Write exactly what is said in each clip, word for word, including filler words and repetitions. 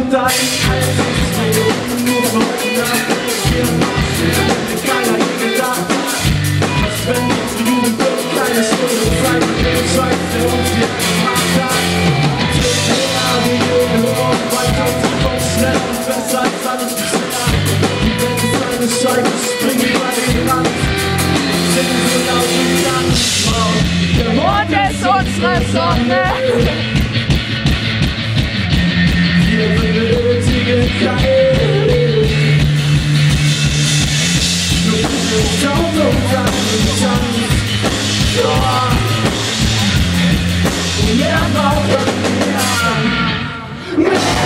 und da ist alles Leben nur von heute Nacht. Hier hätte keiner je gedacht, was wenn wir zu Jugend wird, keine Stunde Zeit mit dem Scheiß, der uns hier gemacht hat. Ja, die Jungen morgen weiter und sie kommen schnell und besser als alles bisher. Die Welt ist eine Scheibe, springen über den Rand, singen so laut wie Land. Der Mond ist unsere Sonne. Wir benötigen kein nur diese Sound und Tanz. Und mehr brauchen wir.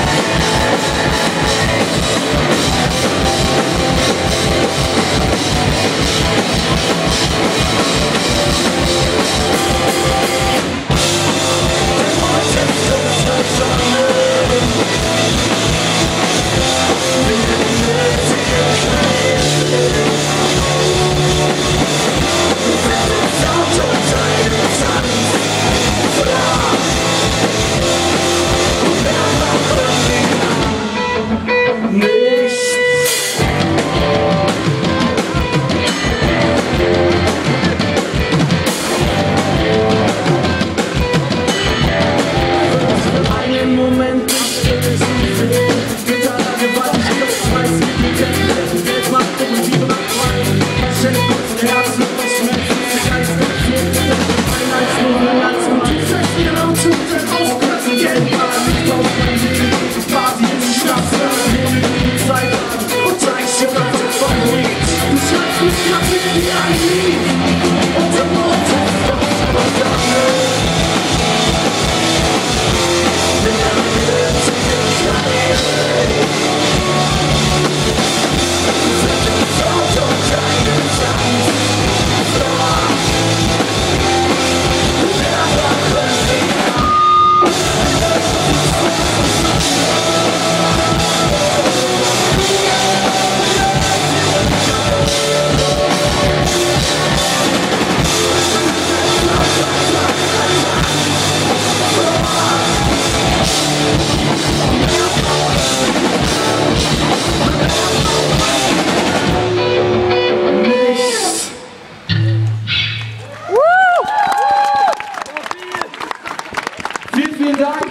Vielen Dank!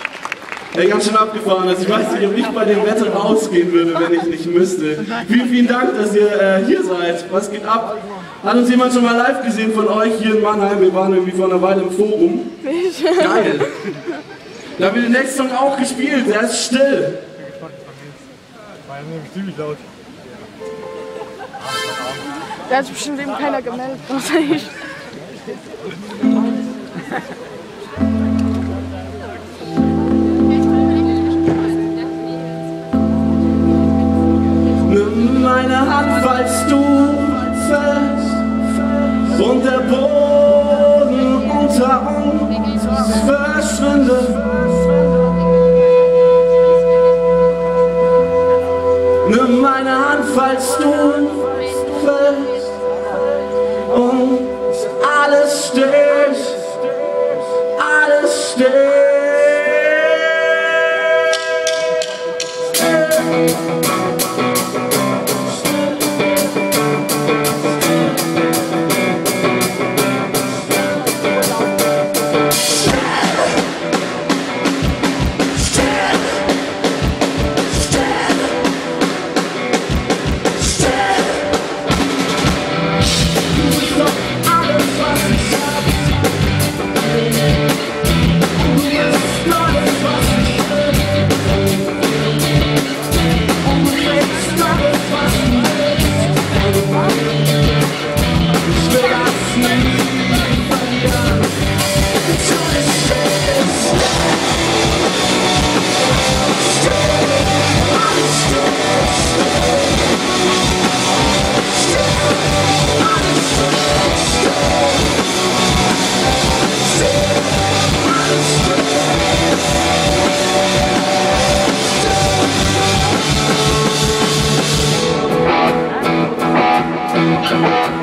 Ja, ganz schön abgefahren. Also ich weiß nicht, ob ich bei dem Wetter rausgehen würde, wenn ich nicht müsste. Vielen, vielen Dank, dass ihr äh, hier seid. Was geht ab? Hat uns jemand schon mal live gesehen von euch hier in Mannheim? Wir waren irgendwie vor einer Weile im Forum. Geil! Da wird der nächste Song auch gespielt. Der ist still. War nämlich ziemlich laut. Da hat sich bestimmt eben keiner gemeldet, außer ich. Nimm meine Hand, falls du fällst und der Boden unter uns verschwindet. Nimm meine Hand, falls du fällst und alles steht, alles steht. Come on.